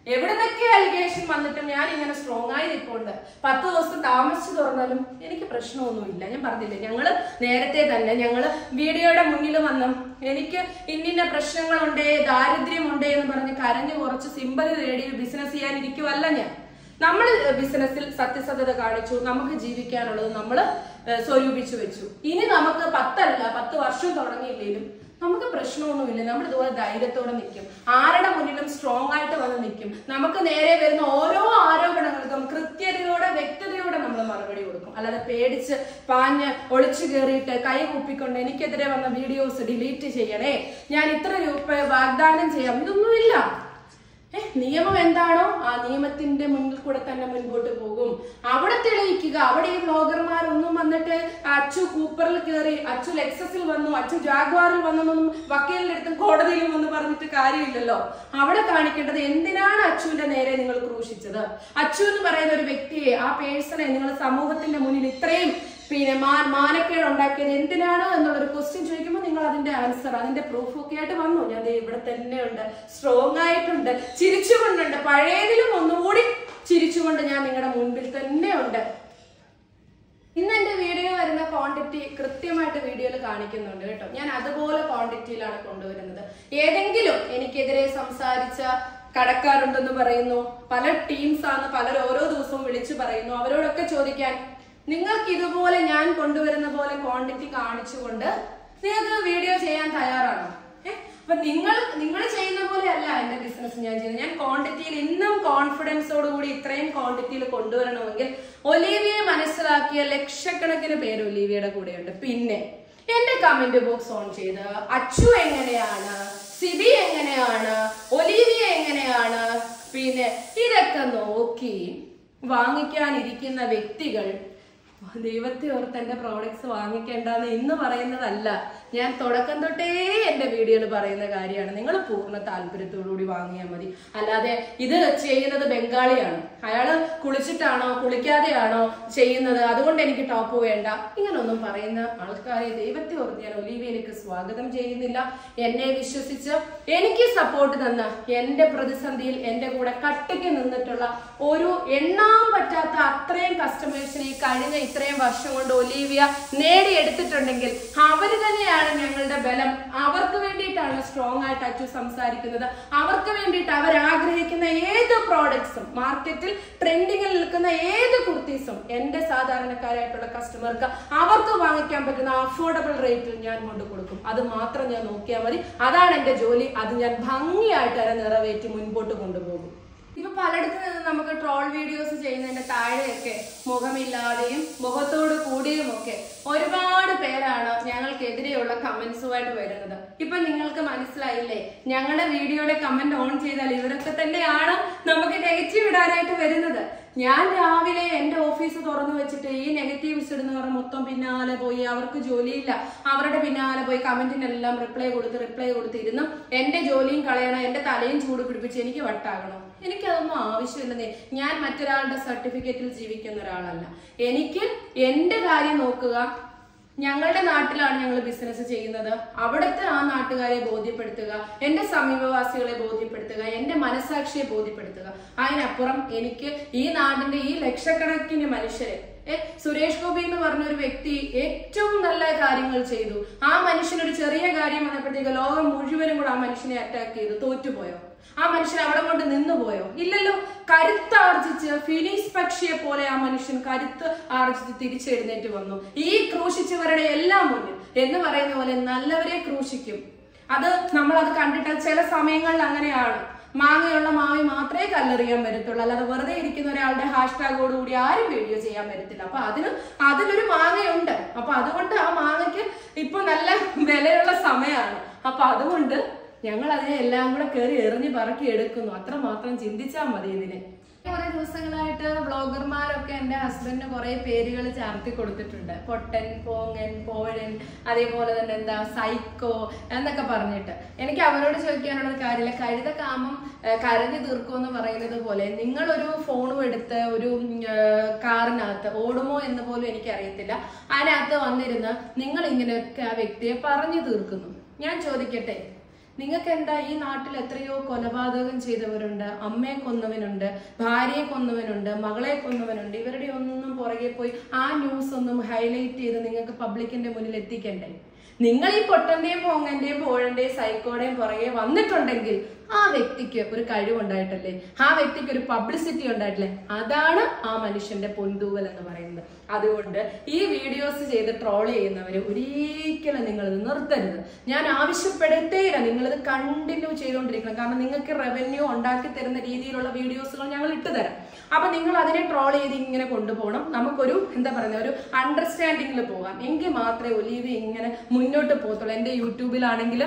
എവിടുന്നൊക്കെ അലിഗേഷൻ വന്നിട്ടും ഞാൻ ഇങ്ങനെ സ്ട്രോങ് ആയി നിൽപ്പുണ്ട്. പത്ത് ദിവസം താമസിച്ചു തുറന്നാലും എനിക്ക് പ്രശ്നമൊന്നുമില്ല. ഞാൻ പറഞ്ഞില്ലേ, ഞങ്ങള് നേരത്തെ തന്നെ ഞങ്ങള് വീഡിയോയുടെ മുന്നിൽ വന്നു എനിക്ക് ഇന്നിന്ന പ്രശ്നങ്ങളുണ്ടേ, ദാരിദ്ര്യമുണ്ടേ എന്ന് പറഞ്ഞ് കരഞ്ഞു കുറച്ച് സിമ്പതി നേടി ബിസിനസ് ചെയ്യാനിരിക്കുവല്ല ഞാൻ. നമ്മൾ ബിസിനസ്സിൽ സത്യസന്ധത കാണിച്ചു, നമുക്ക് ജീവിക്കാനുള്ളത് നമ്മൾ സ്വരൂപിച്ചു വെച്ചു. ഇനി നമുക്ക് പത്തല്ല പത്ത് വർഷം തുടങ്ങിയില്ലെങ്കിലും നമുക്ക് പ്രശ്നമൊന്നുമില്ല. നമ്മൾ ഇതുപോലെ ധൈര്യത്തോടെ നിൽക്കും, ആരുടെ മുന്നിലും സ്ട്രോങ് ആയിട്ട് വന്ന് നിൽക്കും. നമുക്ക് നേരെ വരുന്ന ഓരോ ആരോപണങ്ങൾക്കും കൃത്യതയോടെ വ്യക്തതയോടെ നമ്മൾ മറുപടി കൊടുക്കും. അല്ലാതെ പേടിച്ച് പാഞ്ഞ് ഒളിച്ചു കയറിയിട്ട് കൈ കൂപ്പിക്കൊണ്ട് എനിക്കെതിരെ വന്ന വീഡിയോസ് ഡിലീറ്റ് ചെയ്യണേ, ഞാൻ ഇത്ര രൂപ വാഗ്ദാനം ചെയ്യാം, ഇതൊന്നുമില്ല. ഏഹ് നിയമം എന്താണോ ആ നിയമത്തിന്റെ മുന്നിൽ കൂടെ തന്നെ മുൻപോട്ട് പോകും. അവിടെ തെളിയിക്കുക. അവിടെ ഈ വ്ലോഗർമാരൊന്നും വന്നിട്ട് അച്ചു കൂപ്പറിൽ കയറി, അച്ചു ലെക്സസിൽ വന്നു, അച്ചു ജാഗ്വാറിൽ വന്നൊന്നും വക്കീലിന്റെ അടുത്തും കോടതിയിലും വന്ന് പറഞ്ഞിട്ട് കാര്യമില്ലല്ലോ. അവിടെ കാണിക്കേണ്ടത് എന്തിനാണ് അച്ചുവിന്റെ നേരെ നിങ്ങൾ ക്രൂശിച്ചത്. അച്ചു എന്ന് പറയുന്ന ഒരു വ്യക്തിയെ, ആ പേഴ്സണെ നിങ്ങൾ സമൂഹത്തിന്റെ മുന്നിൽ ഇത്രയും പിന്നെ മാ മാനക്കേട് ഉണ്ടാക്കിയത് എന്തിനാണ് എന്നുള്ളൊരു ക്വസ്റ്റ്യൻ ചോദിക്കുമ്പോൾ നിങ്ങൾ അതിന്റെ ആൻസർ, അതിന്റെ പ്രൂഫ് ഒക്കെ ആയിട്ട് വന്നു. ഞാൻ ഇവിടെ തന്നെ ഉണ്ട്, സ്ട്രോങ് ആയിട്ടുണ്ട്, ചിരിച്ചുകൊണ്ടുണ്ട്, പഴയതിലും ഒന്നുകൂടി ചിരിച്ചുകൊണ്ട് ഞാൻ നിങ്ങളുടെ മുൻപിൽ തന്നെ ഉണ്ട്. ഇന്ന് എന്റെ വീഡിയോ വരുന്ന ക്വാണ്ടിറ്റി കൃത്യമായിട്ട് വീഡിയോയിൽ കാണിക്കുന്നുണ്ട് കേട്ടോ. ഞാൻ അതുപോലെ ക്വാണ്ടിറ്റിയിലാണ് കൊണ്ടുവരുന്നത്. ഏതെങ്കിലും എനിക്കെതിരെ സംസാരിച്ച കടക്കാരുണ്ടെന്ന് പറയുന്നു, പല ടീംസ് ആണ്, പലർ ഓരോ ദിവസവും വിളിച്ചു പറയുന്നു. അവരോടൊക്കെ ചോദിക്കാൻ, നിങ്ങൾക്ക് ഇതുപോലെ ഞാൻ കൊണ്ടുവരുന്ന പോലെ ക്വാണ്ടിറ്റി കാണിച്ചുകൊണ്ട് നിങ്ങൾക്ക് വീഡിയോ ചെയ്യാൻ തയ്യാറാണോ? ഏഹ് അപ്പൊ നിങ്ങൾ നിങ്ങൾ ചെയ്യുന്ന പോലെ അല്ല എന്റെ ബിസിനസ് ഞാൻ ചെയ്യുന്നത്. ഞാൻ ക്വാണ്ടിറ്റിയിൽ ഇന്നും കോൺഫിഡൻസോടുകൂടി ഇത്രയും ക്വാണ്ടിറ്റിയിൽ കൊണ്ടുവരണമെങ്കിൽ ഒലീവിയെ മനസ്സിലാക്കിയ ലക്ഷക്കണക്കിന് പേര് ഒലീവിയുടെ കൂടെയുണ്ട്. പിന്നെ എന്റെ കമന്റ് ബോക്സ് ഓൺ ചെയ്ത് അച്ചു എങ്ങനെയാണ്, സിബി എങ്ങനെയാണ്, ഒലീവിയ എങ്ങനെയാണ്, പിന്നെ ഇതൊക്കെ നോക്കി വാങ്ങിക്കാനിരിക്കുന്ന വ്യക്തികൾ ദൈവത്തെ ഓർത്ത് എന്റെ പ്രോഡക്ട്സ് വാങ്ങിക്കേണ്ടെന്ന് ഇന്ന് പറയുന്നതല്ല, ഞാൻ തുടക്കം തൊട്ടേ എന്റെ വീഡിയോയിൽ പറയുന്ന കാര്യമാണ്. നിങ്ങൾ പൂർണ്ണ താല്പര്യത്തോടുകൂടി വാങ്ങിയാൽ മതി. അല്ലാതെ ഇത് ചെയ്യുന്നത് ബംഗാളിയാണ്, അയാള് കുളിച്ചിട്ടാണോ കുളിക്കാതെയാണോ ചെയ്യുന്നത്, അതുകൊണ്ട് എനിക്ക് ടോപ്പ് വേണ്ട, ഇങ്ങനൊന്നും പറയുന്ന ആൾക്കാരെ ദൈവത്തെ ഓർത്ത് ഞാൻ ഒലീവിയയിലേക്ക് സ്വാഗതം ചെയ്യുന്നില്ല. എന്നെ വിശ്വസിച്ച് എനിക്ക് സപ്പോർട്ട് തന്ന, എന്റെ പ്രതിസന്ധിയിൽ എന്റെ കൂടെ കട്ടയ്ക്ക് നിന്നിട്ടുള്ള ഒരു എണ്ണാൻ പറ്റാത്ത അത്രയും കസ്റ്റമേഴ്സിനെ കഴിഞ്ഞ ഇത്രയും വർഷം കൊണ്ട് ഒലീവിയ നേടിയെടുത്തിട്ടുണ്ടെങ്കിൽ അവര് തന്നെയാണ് ഞങ്ങളുടെ ബലം. അവർക്ക് വേണ്ടിയിട്ടാണ് സ്ട്രോങ് ആയിട്ട് അച്ചു സംസാരിക്കുന്നത്. അവർക്ക് വേണ്ടിയിട്ട് അവർ ആഗ്രഹിക്കുന്ന ഏത് പ്രോഡക്ട്സും, മാർക്കറ്റിൽ ട്രെൻഡിങ്ങിൽ നിൽക്കുന്ന ഏത് കുർത്തീസും എന്റെ സാധാരണക്കാരായിട്ടുള്ള കസ്റ്റമർക്ക് അവർക്ക് വാങ്ങിക്കാൻ പറ്റുന്ന അഫോർഡബിൾ റേറ്റിൽ ഞാൻ കൊണ്ടു കൊടുക്കും. അത് മാത്രം ഞാൻ നോക്കിയാൽ മതി. അതാണ് എന്റെ ജോലി. അത് ഞാൻ ഭംഗിയായിട്ട് അതിനെ നിറവേറ്റി മുൻപോട്ട് കൊണ്ടുപോകും. ഇപ്പൊ പലയിടത്ത് നിന്ന് നമുക്ക് ട്രോൾ വീഡിയോസ് ചെയ്യുന്നതിന്റെ താഴെയൊക്കെ മുഖമില്ലാതെയും മുഖത്തോട് കൂടിയും ഒക്കെ ഒരുപാട് പേരാണ് ഞങ്ങൾക്കെതിരെയുള്ള കമന്റ്സുമായിട്ട് വരുന്നത്. ഇപ്പൊ നിങ്ങൾക്ക് മനസ്സിലായില്ലേ, ഞങ്ങളുടെ വീഡിയോയുടെ കമന്റ് ഓൺ ചെയ്താൽ ഇവരൊക്കെ തന്നെയാണ് നമുക്ക് നെഗറ്റീവ് ഇടാനായിട്ട് വരുന്നത്. ഞാൻ രാവിലെ എന്റെ ഓഫീസ് തുറന്നു വെച്ചിട്ട് ഈ നെഗറ്റീവ്സ് ഇടുന്നവർ മൊത്തം പിന്നാലെ പോയി, അവർക്ക് ജോലിയില്ല, അവരുടെ പിന്നാലെ പോയി കമന്റിനെല്ലാം റിപ്ലൈ കൊടുത്ത് റിപ്ലൈ കൊടുത്തിരുന്നു എന്റെ ജോലിയും കളയണം, എന്റെ തലയും ചൂട് പിടിപ്പിച്ച് എനിക്ക് വട്ടാകണം. എനിക്കതൊന്നും ആവശ്യമില്ലെന്നേ. ഞാൻ മറ്റൊരാളുടെ സർട്ടിഫിക്കറ്റിൽ ജീവിക്കുന്ന ഒരാളല്ല. എനിക്ക് എന്റെ കാര്യം നോക്കുക. ഞങ്ങളുടെ നാട്ടിലാണ് ഞങ്ങൾ ബിസിനസ് ചെയ്യുന്നത്. അവിടുത്തെ ആ നാട്ടുകാരെ ബോധ്യപ്പെടുത്തുക, എന്റെ സമീപവാസികളെ ബോധ്യപ്പെടുത്തുക, എന്റെ മനസാക്ഷിയെ ബോധ്യപ്പെടുത്തുക. അതിനപ്പുറം എനിക്ക് ഈ നാടിന്റെ ഈ ലക്ഷക്കണക്കിന് മനുഷ്യരെ, ഏ സുരേഷ് ഗോപി എന്ന് പറഞ്ഞ ഒരു വ്യക്തി ഏറ്റവും നല്ല കാര്യങ്ങൾ ചെയ്തു. ആ മനുഷ്യനൊരു ചെറിയ കാര്യം വന്നപ്പോഴത്തേക്ക് ലോകം മുഴുവനും കൂടെ ആ മനുഷ്യനെ അറ്റാക്ക് ചെയ്തു. തോറ്റുപോയോ? ആ മനുഷ്യൻ അവിടെ കൊണ്ട് നിന്നുപോയോ? ഇല്ലല്ലോ. കരുത്താർജിച്ച് ഫിനിക്സ് പക്ഷിയെ പോലെ ആ മനുഷ്യൻ കരുത്ത് ആർജിച്ച് തിരിച്ചെഴുന്നേറ്റ് വന്നു. ഈ ക്രൂശിച്ചവരുടെ എല്ലാം മുന്നിൽ എന്ന് പറയുന്ന പോലെ നല്ലവരെ ക്രൂശിക്കും. അത് നമ്മൾ അത് കണ്ടിട്ട് ചില സമയങ്ങളിൽ അങ്ങനെയാണ്. മാങ്ങയുള്ള മാവി മാത്രമേ കല്ലെറിയാൻ വരത്തുള്ളൂ, അല്ലാതെ വെറുതെ ഇരിക്കുന്ന ഒരാളുടെ ഹാഷ്ടാഗോട് കൂടി ആരും വീഡിയോ ചെയ്യാൻ വരത്തില്ല. അപ്പൊ അതിന് അതിലൊരു മാങ്ങയുണ്ട്. അപ്പൊ അതുകൊണ്ട് ആ മാങ്ങയ്ക്ക് ഇപ്പൊ നല്ല വിലയുള്ള സമയമാണ്. അപ്പൊ അതുകൊണ്ട് ഞങ്ങൾ അതിനെ എല്ലാം കൂടെ കയറി എറിഞ്ഞ് പറക്കി എടുക്കുന്നു. അത്ര മാത്രം ചിന്തിച്ചാൽ മതി. ഇതിനെ കുറെ ദിവസങ്ങളായിട്ട് വ്ളോഗർമാരൊക്കെ എന്റെ ഹസ്ബൻഡിന് കുറെ പേരുകൾ ചാർത്തി കൊടുത്തിട്ടുണ്ട്. പൊട്ടൻ, പോങ്ങൻ, പോഴൻ, അതേപോലെ തന്നെ എന്താ സൈക്കോ എന്നൊക്കെ പറഞ്ഞിട്ട്. എനിക്ക് അവരോട് ചോദിക്കാനുള്ള കാര്യമില്ല. കഴുത കാമം കരഞ്ഞു തീർക്കുമെന്ന് പറയുന്നത് പോലെ നിങ്ങളൊരു ഫോണും എടുത്ത് ഒരു കാറിനകത്ത് ഓടുമോ എന്ന് പോലും എനിക്കറിയത്തില്ല, അതിനകത്ത് വന്നിരുന്ന് നിങ്ങൾ ഇങ്ങനെയൊക്കെ ആ വ്യക്തിയെ പറഞ്ഞു തീർക്കുന്നു. ഞാൻ ചോദിക്കട്ടെ, നിങ്ങൾക്ക് എന്താ ഈ നാട്ടിൽ എത്രയോ കൊലപാതകം ചെയ്തവരുണ്ട്, അമ്മയെ കൊന്നവനുണ്ട്, ഭാര്യയെ കൊന്നവനുണ്ട്, മകളെ കൊന്നവനുണ്ട്. ഇവരുടെ ഒന്നും പുറകെ പോയി ആ ന്യൂസ് ഒന്നും ഹൈലൈറ്റ് ചെയ്ത് നിങ്ങൾക്ക് പബ്ലിക്കിന്റെ മുന്നിൽ എത്തിക്കണ്ടേ? നിങ്ങൾ ഈ പൊട്ടന്റെയും പോങ്ങന്റെയും പോഴന്റെയും സൈക്കോടെയും പുറകെ വന്നിട്ടുണ്ടെങ്കിൽ ആ വ്യക്തിക്ക് ഒരു കഴിവുണ്ടായിട്ടല്ലേ, ആ വ്യക്തിക്ക് ഒരു പബ്ലിസിറ്റി ഉണ്ടായിട്ടില്ലേ? അതാണ് ആ മനുഷ്യന്റെ പൊന്തൂവൽ എന്ന് പറയുന്നത്. അതുകൊണ്ട് ഈ വീഡിയോസ് ചെയ്ത് ട്രോൾ ചെയ്യുന്നവര് ഒരിക്കലും നിങ്ങളിത് നിർത്തരുത്. ഞാൻ ആവശ്യപ്പെടുത്തേയില്ല, നിങ്ങളിത് കണ്ടിന്യൂ ചെയ്തുകൊണ്ടിരിക്കണം. കാരണം നിങ്ങൾക്ക് റവന്യൂ ഉണ്ടാക്കി തരുന്ന രീതിയിലുള്ള വീഡിയോസുകൾ ഞങ്ങൾ ഇട്ടുതരാം. അപ്പൊ നിങ്ങൾ അതിനെ ട്രോൾ ചെയ്ത് ഇങ്ങനെ കൊണ്ടുപോകണം. നമുക്കൊരു എന്താ പറയുക, ഒരു അണ്ടർസ്റ്റാൻഡിങ്ങിൽ പോകാം. എങ്കിൽ മാത്രമേ ഒലീവി ഇങ്ങനെ മുന്നോട്ട് പോകത്തുള്ളൂ. എന്റെ യൂട്യൂബിലാണെങ്കിലും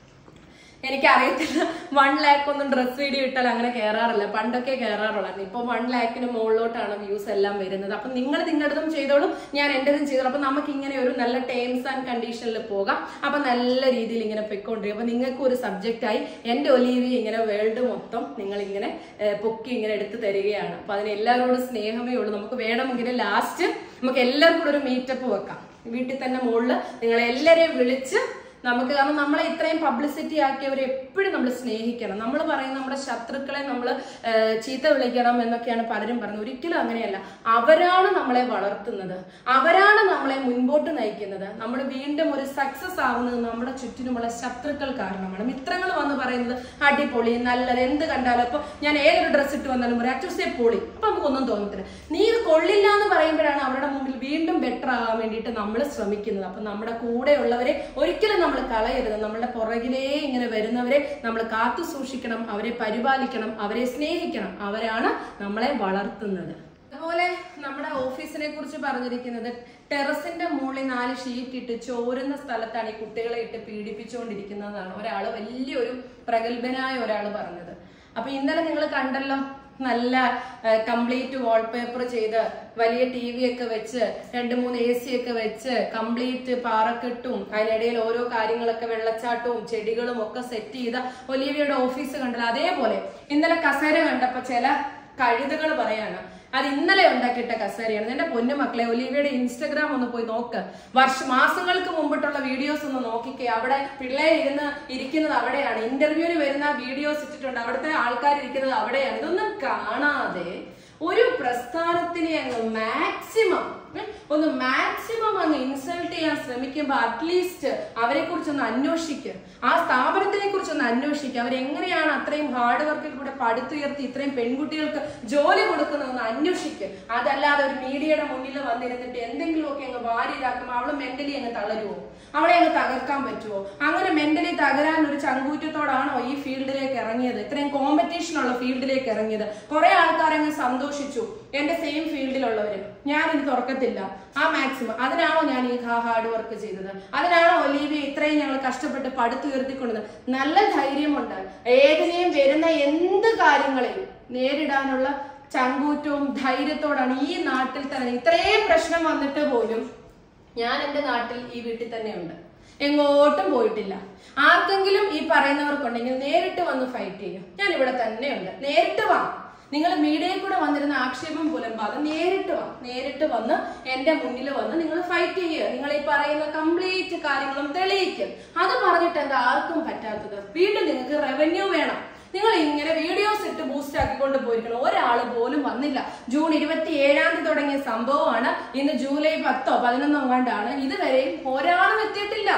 എനിക്കറിയത്തില്ല, വൺ ലാക്ക് ഒന്നും ഡ്രസ് വീഡിയോ ഇട്ടാൽ അങ്ങനെ കയറാറില്ല. പണ്ടൊക്കെ കയറാറുള്ളായിരുന്നു. ഇപ്പൊ വൺ ലാക്കിന് മുകളിലോട്ടാണ് വ്യൂസ് എല്ലാം വരുന്നത്. അപ്പൊ നിങ്ങൾ നിങ്ങളുടേതും ചെയ്തോളും, ഞാൻ എന്റേതും ചെയ്തോളും. അപ്പൊ നമുക്ക് ഇങ്ങനെ ഒരു നല്ല ടേംസ് ആൻഡ് കണ്ടീഷനിൽ പോകാം. അപ്പൊ നല്ല രീതിയിൽ ഇങ്ങനെ പൊയ്ക്കൊണ്ടിരിക്കും. അപ്പൊ നിങ്ങൾക്ക് ഒരു സബ്ജക്റ്റായി എന്റെ ഒലീവി ഇങ്ങനെ വേൾഡ് മൊത്തം നിങ്ങൾ ഇങ്ങനെ പൊക്കി ഇങ്ങനെ എടുത്തു തരികയാണ്. അപ്പൊ അതിന് എല്ലാവരോടും സ്നേഹമേ ഉള്ളൂ. നമുക്ക് വേണമെങ്കിൽ ലാസ്റ്റ് നമുക്ക് എല്ലാവർക്കും കൂടെ ഒരു മീറ്റപ്പ് വെക്കാം. വീട്ടിൽ തന്നെ മുകളിൽ നിങ്ങളെ എല്ലാരെയും വിളിച്ച് നമുക്ക്, കാരണം നമ്മളെ ഇത്രയും പബ്ലിസിറ്റി ആക്കിയവരെ എപ്പോഴും നമ്മൾ സ്നേഹിക്കണം. നമ്മൾ പറയുന്ന നമ്മുടെ ശത്രുക്കളെ നമ്മൾ ചീത്ത വിളിക്കണം എന്നൊക്കെയാണ് പലരും പറയുന്നത്. ഒരിക്കലും അങ്ങനെയല്ല. അവരാണ് നമ്മളെ വളർത്തുന്നത്, അവരാണ് നമ്മളെ മുൻപോട്ട് നയിക്കുന്നത്. നമ്മൾ വീണ്ടും ഒരു സക്സസ് ആവുന്നത് നമ്മുടെ ചുറ്റിനുമുള്ള ശത്രുക്കൾ കാരണമാണ്. മിത്രങ്ങൾ വന്ന് പറയുന്നത് അടിപൊളി, നല്ലത്, എന്ത് കണ്ടാലും അപ്പൊ ഞാൻ ഏതൊരു ഡ്രസ്സ് ഇട്ട് വന്നാലും പറയും അച്ചൂസേ പൊളി. അപ്പൊ നമുക്കൊന്നും തോന്നത്തില്ല. നീ ഇത് കൊള്ളില്ല എന്ന് പറയുമ്പോഴാണ് അവരുടെ മുമ്പിൽ വീണ്ടും ബെറ്റർ ആകാൻ വേണ്ടിയിട്ട് നമ്മൾ ശ്രമിക്കുന്നത്. അപ്പൊ നമ്മുടെ കൂടെയുള്ളവരെ ഒരിക്കലും നമ്മൾ കളയരുത്. നമ്മളുടെ പുറകിലേ ഇങ്ങനെ വരുന്നവരെ നമ്മൾ കാത്തു സൂക്ഷിക്കണം, അവരെ പരിപാലിക്കണം, അവരെ സ്നേഹിക്കണം. അവരാണ് നമ്മളെ വളർത്തുന്നത്. അതുപോലെ നമ്മുടെ ഓഫീസിനെ കുറിച്ച് പറഞ്ഞിരിക്കുന്നത്, ടെറസിന്റെ മുകളിൽ നാല് ഷീറ്റ് ഇട്ട് ചോരുന്ന സ്ഥലത്താണ് ഈ കുട്ടികളെ ഇട്ട് പീഡിപ്പിച്ചുകൊണ്ടിരിക്കുന്നതാണ് ഒരാള്, വലിയൊരു പ്രഗത്ഭനായ ഒരാള് പറഞ്ഞത്. അപ്പൊ ഇന്നലെ നിങ്ങൾ കണ്ടല്ലോ, നല്ല കംപ്ലീറ്റ് വാൾപേപ്പർ ചെയ്ത് വലിയ ടി വി ഒക്കെ വെച്ച് രണ്ട് മൂന്ന് എ സി ഒക്കെ വെച്ച് കംപ്ലീറ്റ് പാറക്കെട്ടും അതിനിടയിൽ ഓരോ കാര്യങ്ങളൊക്കെ വെള്ളച്ചാട്ടവും ചെടികളും ഒക്കെ സെറ്റ് ചെയ്ത ഒലീവിയുടെ ഓഫീസ് കണ്ടല്ലോ. അതേപോലെ ഇന്നലെ കസേര കണ്ടപ്പോ ചില കഴുതുകൾ പറയാണ് അത് ഇന്നലെ ഉണ്ടാക്കിയിട്ട കസേരയാണ്. എന്റെ പൊന്നു മക്കളെ, ഒലീവിയുടെ ഇൻസ്റ്റഗ്രാം ഒന്ന് പോയി നോക്ക്. വർഷ മാസങ്ങൾക്ക് മുമ്പിട്ടുള്ള വീഡിയോസ് ഒന്ന് നോക്കിക്കേ. അവിടെ പിള്ളേർ ഇരുന്ന് ഇരിക്കുന്നത് അവിടെയാണ്. ഇന്റർവ്യൂവിന് വരുന്ന വീഡിയോസ് ഇട്ടിട്ടുണ്ട്, അവിടുത്തെ ആൾക്കാർ ഇരിക്കുന്നത് അവിടെയാണ്. ഇതൊന്നും കാണാതെ ഒരു പ്രസ്ഥാനത്തിനെ അങ്ങ് മാക്സിമം ഒന്ന് മാക്സിമം അങ്ങ് ഇൻസൾട്ട് ചെയ്യാൻ ശ്രമിക്കുമ്പോ അറ്റ്ലീസ്റ്റ് അവരെ കുറിച്ചൊന്ന് അന്വേഷിക്കുക, ആ സ്ഥാപനത്തിനെ കുറിച്ചൊന്ന് അന്വേഷിക്കുക. അവരെങ്ങനെയാണ് അത്രയും ഹാർഡ് വർക്കിൽ കൂടെ പടുത്തുയർത്തി ഇത്രയും പെൺകുട്ടികൾക്ക് ജോലി കൊടുക്കുന്നതെന്ന് അന്വേഷിക്കുക. അതല്ലാതെ ഒരു മീഡിയയുടെ മുന്നിൽ വന്നിരുന്നിട്ട് എന്തെങ്കിലുമൊക്കെ അങ്ങ് വാരി ഇതാക്കുമ്പോൾ അവള് മെന്റലി അങ്ങ് തളരുവോ? അവളെ അങ്ങ് തകർക്കാൻ പറ്റുമോ? അങ്ങനെ മെന്റലി തകരാൻ ഒരു ചങ്കൂറ്റത്തോടാണോ ഈ ഫീൽഡിലേക്ക് ഇറങ്ങിയത്, ഇത്രയും കോമ്പറ്റീഷൻ ഉള്ള ഫീൽഡിലേക്ക് ഇറങ്ങിയത്? കുറെ ആൾക്കാരങ്ങ് സന്തോഷിച്ചു, എന്റെ സെയിം ഫീൽഡിലുള്ളവര്, ഞാൻ ഇനി തുറക്കത്തില്ല ആ മാക്സിമം. അതിനാണോ ഞാൻ ഈ ഹാർഡ് വർക്ക് ചെയ്തത്? അതിനാണോ ഒലീവിയ ഇത്രയും ഞങ്ങൾ കഷ്ടപ്പെട്ട് പടുത്തുയർത്തിക്കൊണ്ടത്? നല്ല ധൈര്യമുണ്ട്. ഏതിനെയും വരുന്ന എന്ത് കാര്യങ്ങളെയും നേരിടാനുള്ള ചങ്കൂറ്റവും ധൈര്യത്തോടാണ് ഈ നാട്ടിൽ തന്നെ. ഇത്രയും പ്രശ്നം വന്നിട്ട് പോലും ഞാൻ എന്റെ നാട്ടിൽ ഈ വീട്ടിൽ തന്നെയുണ്ട്, എങ്ങോട്ടും പോയിട്ടില്ല. ആർക്കെങ്കിലും ഈ പറയുന്നവർക്കുണ്ടെങ്കിൽ നേരിട്ട് വന്ന് ഫൈറ്റ് ചെയ്യും. ഞാൻ ഇവിടെ തന്നെയുണ്ട്. നേരിട്ട് വാ. നിങ്ങൾ മീഡിയയിൽ കൂടെ വന്നിരുന്ന ആക്ഷേപം പുലമ്പാതെ നേരിട്ട് വാ. നേരിട്ട് വന്ന് എന്റെ മുന്നിൽ വന്ന് നിങ്ങൾ ഫൈറ്റ് ചെയ്യുക. നിങ്ങൾ ഈ പറയുന്ന കംപ്ലീറ്റ് കാര്യങ്ങളും തെളിയിക്കും. അത് പറഞ്ഞിട്ട് എന്താ ആർക്കും പറ്റാത്തത്? വീണ്ടും നിങ്ങൾക്ക് റവന്യൂ വേണം. നിങ്ങൾ ഇങ്ങനെ വീഡിയോസ് ഇട്ട് ബൂസ്റ്റ് ആക്കിക്കൊണ്ട് പോയിരിക്കണം. ഒരാൾ പോലും വന്നില്ല. ജൂൺ ഇരുപത്തി ഏഴാം തീയതി തുടങ്ങിയ സംഭവമാണ്. ഇന്ന് ജൂലൈ പത്തോ പതിനൊന്നോ കണ്ടാണ്. ഇതുവരെയും ഒരാളും എത്തിയിട്ടില്ല.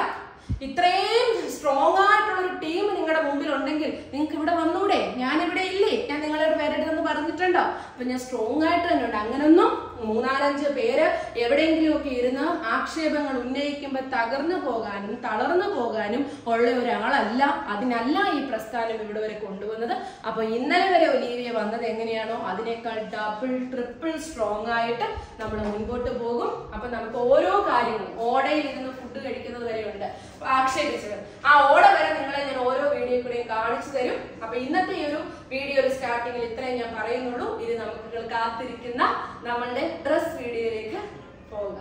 ഇത്രയും സ്ട്രോങ് ആയിട്ടുള്ള ഒരു ടീം നിങ്ങളുടെ മുമ്പിൽ ഉണ്ടെങ്കിൽ നിങ്ങൾക്ക് ഇവിടെ വന്നൂടെ? ഞാൻ ഇവിടെ ഇല്ലേ? ഞാൻ നിങ്ങളോട് പേരെടുത്തെന്ന് പറഞ്ഞിട്ടുണ്ടോ? അപ്പൊ ഞാൻ സ്ട്രോങ് ആയിട്ട് തന്നെ ഉണ്ട്. അങ്ങനൊന്നും മൂന്നാലഞ്ച് പേര് എവിടെയെങ്കിലും ഒക്കെ ഇരുന്ന് ആക്ഷേപങ്ങൾ ഉന്നയിക്കുമ്പോൾ തകർന്നു പോകാനും തളർന്നു പോകാനും ഉള്ള ഒരാളല്ല. അതിനല്ല ഈ പ്രസ്ഥാനം ഇവിടെ വരെ കൊണ്ടുവന്നത്. അപ്പൊ ഇന്നലെ വരെ ഒലീവിയ വന്നത് എങ്ങനെയാണോ അതിനേക്കാൾ ഡബിൾ ട്രിപ്പിൾ സ്ട്രോങ് ആയിട്ട് നമ്മൾ മുൻപോട്ട് പോകും. അപ്പൊ നമുക്ക് ഓരോ കാര്യങ്ങളും, ഓടയിൽ ഇരുന്ന് ഫുഡ് കഴിക്കുന്നത് വരെയുണ്ട് ആക്ഷേപിച്ചത്, ആ ഓട വരെ നിങ്ങളെ ഞാൻ ഓരോ വീഡിയോ കൂടെയും കാണിച്ചു തരും. അപ്പൊ ഇന്നത്തെ ഈ ഒരു വീഡിയോ സ്റ്റാർട്ടിങ്ങിൽ ഇത്രയും ഞാൻ പറയുന്നുള്ളൂ. ഇത് നമുക്ക് കാത്തിരിക്കുന്ന നമ്മളുടെ ഡ്രസ് വീഡിയോയിലേക്ക് പോകാം.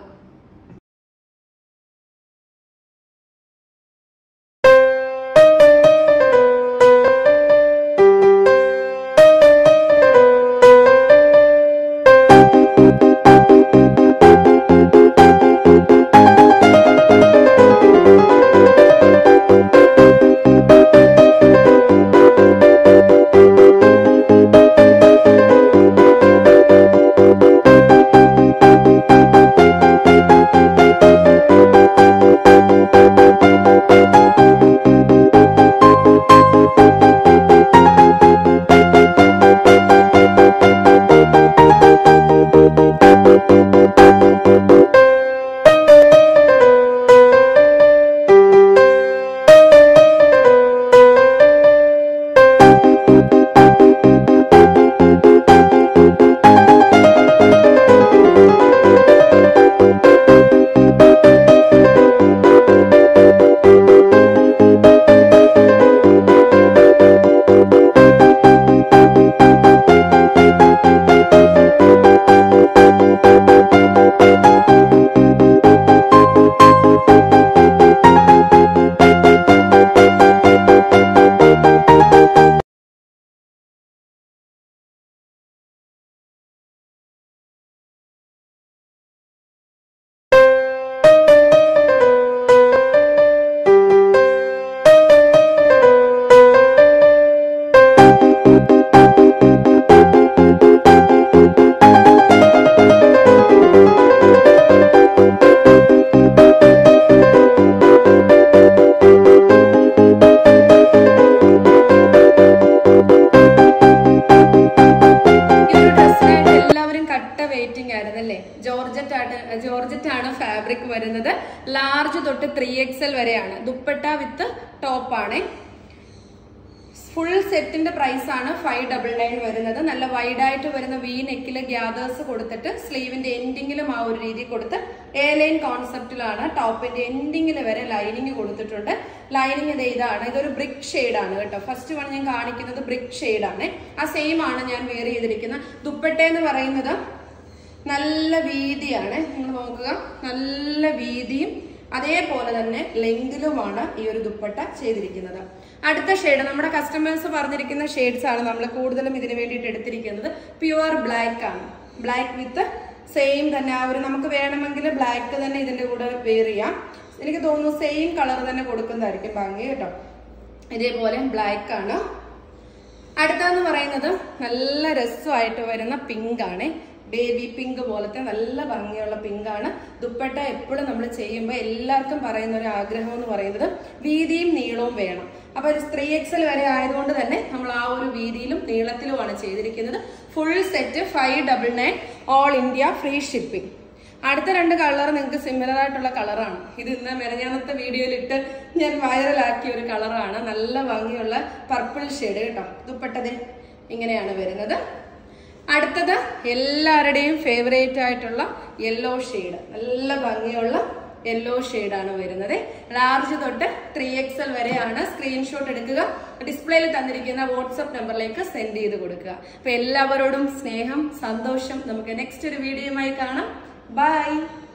ലാർജ് തൊട്ട് ത്രീ എക്സൽ വരെയാണ്. ദുപ്പട്ട വിത്ത് ടോപ്പാണ്. ഫുൾ സെറ്റിന്റെ പ്രൈസ് ആണ് ഫൈവ് ഡബിൾ നയൻ വരുന്നത്. നല്ല വൈഡായിട്ട് വരുന്ന വി നെക്കില് ഗ്യാദേഴ്സ് കൊടുത്തിട്ട് സ്ലീവിന്റെ എൻഡിങ്ങിലും ആ ഒരു രീതി കൊടുത്ത് എ ലൈൻ കോൺസെപ്റ്റിലാണ്. ടോപ്പിന്റെ എൻഡിങ്ങിൽ വരെ ലൈനിങ് കൊടുത്തിട്ടുണ്ട്. ലൈനിങ് ഇത് ഇതാണ്. ഇതൊരു ബ്രിക്ക് ഷെയ്ഡ് ആണ് കേട്ടോ. ഫസ്റ്റ് വൺ ഞാൻ കാണിക്കുന്നത് ബ്രിക്ക് ഷെയ്ഡ് ആണ്. ആ സെയിം ആണ് ഞാൻ വെയർ ചെയ്തിരിക്കുന്നത്. ദുപ്പട്ട എന്ന് പറയുന്നത് നല്ല വീതിയാണ്. നിങ്ങൾ നോക്കുക, നല്ല വീതിയും അതേപോലെ തന്നെ ലെങ്തിലുമാണ് ഈ ഒരു ദുപ്പട്ട ചെയ്തിരിക്കുന്നത്. അടുത്ത ഷെയ്ഡ് നമ്മുടെ കസ്റ്റമേഴ്സ് പറഞ്ഞിരിക്കുന്ന ഷെയ്ഡ്സ് ആണ് നമ്മൾ കൂടുതലും ഇതിനു വേണ്ടിയിട്ട് എടുത്തിരിക്കുന്നത്. പ്യുവർ ബ്ലാക്ക് ആണ്. ബ്ലാക്ക് വിത്ത് സെയിം തന്നെ ആ ഒരു നമുക്ക് വേണമെങ്കിൽ ബ്ലാക്ക് തന്നെ ഇതിന്റെ കൂടെ വെയർ ചെയ്യാം. എനിക്ക് തോന്നുന്നു സെയിം കളർ തന്നെ കൊടുക്കുന്നതായിരിക്കും ഭംഗി കേട്ടോ. ഇതേപോലെ ബ്ലാക്ക് ആണ്. അടുത്തെന്ന് പറയുന്നത് നല്ല രസമായിട്ട് വരുന്ന പിങ്ക് ആണ്. ബേബി പിങ്ക് പോലത്തെ നല്ല ഭംഗിയുള്ള പിങ്ക് ആണ്. ദുപ്പട്ട എപ്പോഴും നമ്മൾ ചെയ്യുമ്പോൾ എല്ലാവർക്കും പറയുന്ന ഒരു ആഗ്രഹം എന്ന് പറയുന്നത് വീതിയും നീളവും വേണം. അപ്പൊ ഒരു ത്രീ എക്സൽ വരെ ആയതുകൊണ്ട് തന്നെ നമ്മൾ ആ ഒരു വീതിയിലും നീളത്തിലുമാണ് ചെയ്തിരിക്കുന്നത്. Full set five double nine all India free shipping. അടുത്ത രണ്ട് കളർ നിങ്ങൾക്ക് സിമിലർ ആയിട്ടുള്ള കളറാണ്. ഇത് ഇന്ന് മെനഞ്ഞാന്നത്തെ വീഡിയോയിൽ ഇട്ട് ഞാൻ വൈറലാക്കിയ ഒരു കളറാണ്. നല്ല ഭംഗിയുള്ള പർപ്പിൾ ഷെയ്ഡ് കേട്ടോ. ദുപ്പട്ടത് ഇങ്ങനെയാണ് വരുന്നത്. അടുത്തത് എല്ലാവരുടെയും ഫേവറേറ്റ് ആയിട്ടുള്ള യെല്ലോ ഷെയ്ഡ്. നല്ല ഭംഗിയുള്ള യെല്ലോ ഷെയ്ഡാണ് വരുന്നത്. ലാർജ് തൊട്ട് ത്രീ എക്സൽ വരെയാണ്. സ്ക്രീൻഷോട്ട് എടുക്കുക, ഡിസ്പ്ലേയിൽ തന്നിരിക്കുന്ന വാട്സ്ആപ്പ് നമ്പറിലേക്ക് സെൻഡ് ചെയ്ത് കൊടുക്കുക. അപ്പൊ എല്ലാവരോടും സ്നേഹം, സന്തോഷം. നമുക്ക് നെക്സ്റ്റ് ഒരു വീഡിയോയുമായി കാണാം. ബൈ.